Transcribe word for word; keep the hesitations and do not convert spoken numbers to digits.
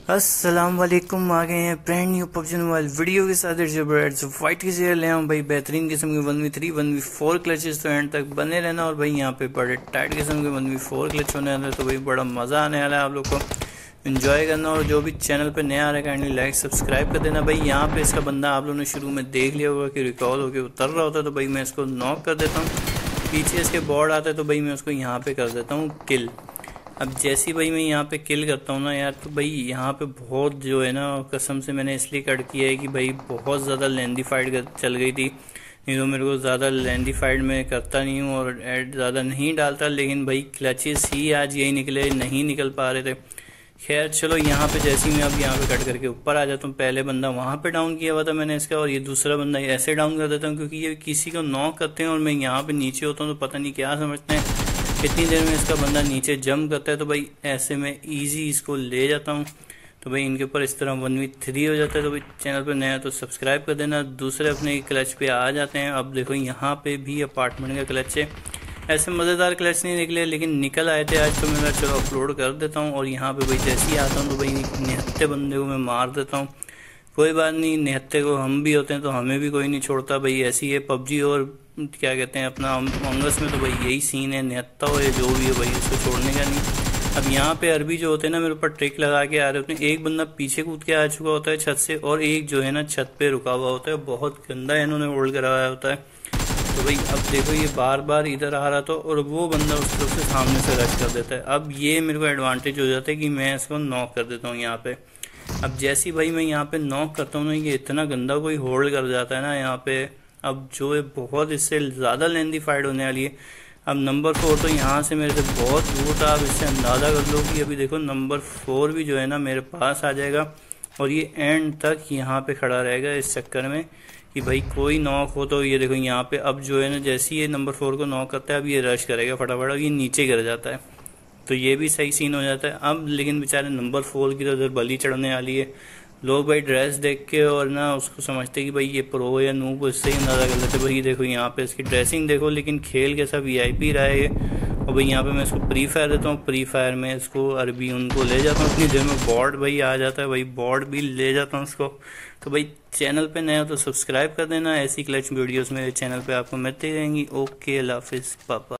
अस्सलाम वालेकुम। आ गए हैं brand new PUBG mobile video के साथ। जबरदस्त फाइट की सीरियल ले आऊँ भाई, बेहतरीन किस्म के one v three one v four clutches, तो एंड तक बने रहना। और भाई यहाँ पे बड़े टाइट किस्म के वन वी फोर क्लच होने वाले, तो भाई बड़ा मज़ा आने वाला है आप लोग को, इन्जॉय करना। और जो भी चैनल पे नया आ रहा है काइंडली लाइक सब्सक्राइब कर देना। भाई यहाँ पे इसका बंदा आप लोगों ने शुरू में देख लिया होगा कि रिकॉल होकर उतर रहा होता है, तो भाई मैं इसको नॉक कर देता हूँ। पीछे इसके बोर्ड आता है तो भाई मैं उसको यहाँ पे कर देता हूँ किल। अब जैसी भाई मैं यहाँ पे किल करता हूँ ना यार, तो भाई यहाँ पे बहुत जो है ना, कसम से मैंने इसलिए कट किया है कि भाई बहुत ज़्यादा लेंदी फाइट चल गई थी। नहीं तो मेरे को ज़्यादा लेंदी फाइट में करता नहीं हूँ और एड ज़्यादा नहीं डालता, लेकिन भाई क्लचेस ही आज यही निकले, नहीं निकल पा रहे थे। खैर चलो, यहाँ पे जैसे ही मैं अब यहाँ पे कट करके ऊपर आ जाता हूँ, पहले बंदा वहाँ पे डाउन किया हुआ था मैंने इसका, और ये दूसरा बंदा ऐसे डाउन कर देता हूँ क्योंकि ये किसी को नॉक करते हैं और मैं यहाँ पे नीचे होता हूँ, तो पता नहीं क्या समझते हैं कितनी देर में इसका बंदा नीचे जंप करता है। तो भाई ऐसे में इजी इसको ले जाता हूँ, तो भाई इनके ऊपर इस तरह वन वी थ्री हो जाता है। तो भाई चैनल पर नया तो सब्सक्राइब कर देना। दूसरे अपने क्लच पे आ जाते हैं। अब देखो यहाँ पे भी अपार्टमेंट का क्लच है। ऐसे मज़ेदार क्लच नहीं निकले, लेकिन निकल आए थे आज, तो मैं चलो अपलोड कर देता हूँ। और यहाँ पे भाई जैसे ही आता हूँ तो भाई निहत्ते बंदे को मैं मार देता हूँ। कोई बात नहीं, निहत्ते को हम भी होते हैं तो हमें भी कोई नहीं छोड़ता भाई, ऐसी है पबजी। और क्या कहते हैं अपना मंगस में तो भाई यही सीन है, निहत्ता हो या जो भी है भाई उसको छोड़ने का नहीं। अब यहाँ पे अरबी जो होते हैं ना, मेरे ऊपर ट्रिक लगा के आ रहे होते हैं। एक बंदा पीछे कूद के आ चुका होता है छत से, और एक जो है ना छत पे रुका हुआ होता है, बहुत गंदा इन्होंने होल्ड कराया होता है। तो भाई अब देखो ये बार बार इधर आ रहा था और वो बंदा उस तरफ से सामने से रश कर देता है। अब ये मेरे को एडवांटेज हो जाता है कि मैं इसको नॉक कर देता हूँ यहाँ पे। अब जैसी भाई मैं यहाँ पे नॉक करता हूँ ना, ये इतना गंदा कोई होल्ड कर जाता है ना यहाँ पे। अब जो है बहुत इससे ज़्यादा लेंदी फाइट होने वाली है। अब नंबर फोर तो यहाँ से मेरे से बहुत दूर था। अब इससे अंदाज़ा कर लो कि अभी देखो नंबर फोर भी जो है ना मेरे पास आ जाएगा, और ये एंड तक यहाँ पे खड़ा रहेगा इस चक्कर में कि भाई कोई नॉक हो। तो ये देखो यहाँ पे अब जो है ना, जैसे ही ये नंबर फोर को नॉक करता है, अब ये रश करेगा फटाफट, ये नीचे गिर जाता है, तो ये भी सही सीन हो जाता है। अब लेकिन बेचारे नंबर फोर की तो उधर बली चढ़ने वाली है। लोग भाई ड्रेस देख के और ना उसको समझते कि भाई ये प्रो या नूब, इससे ही अंदाज़ा कर लेते। भाई देखो यहाँ पे इसकी ड्रेसिंग देखो, लेकिन खेल कैसा वी आई पी रहा है ये। और भाई यहाँ पे मैं इसको प्री फायर देता हूँ, प्री फायर में इसको अरबी उनको ले जाता हूँ, अपनी देर में बॉर्ड भाई आ जाता है, भाई बॉर्ड भी ले जाता हूँ उसको। तो भाई चैनल पे नया हो तो सब्सक्राइब कर देना, ऐसी क्लच वीडियोस मेरे चैनल पे आपको मिलती रहेंगी। ओके, अल्लाह हाफिज़, पापा।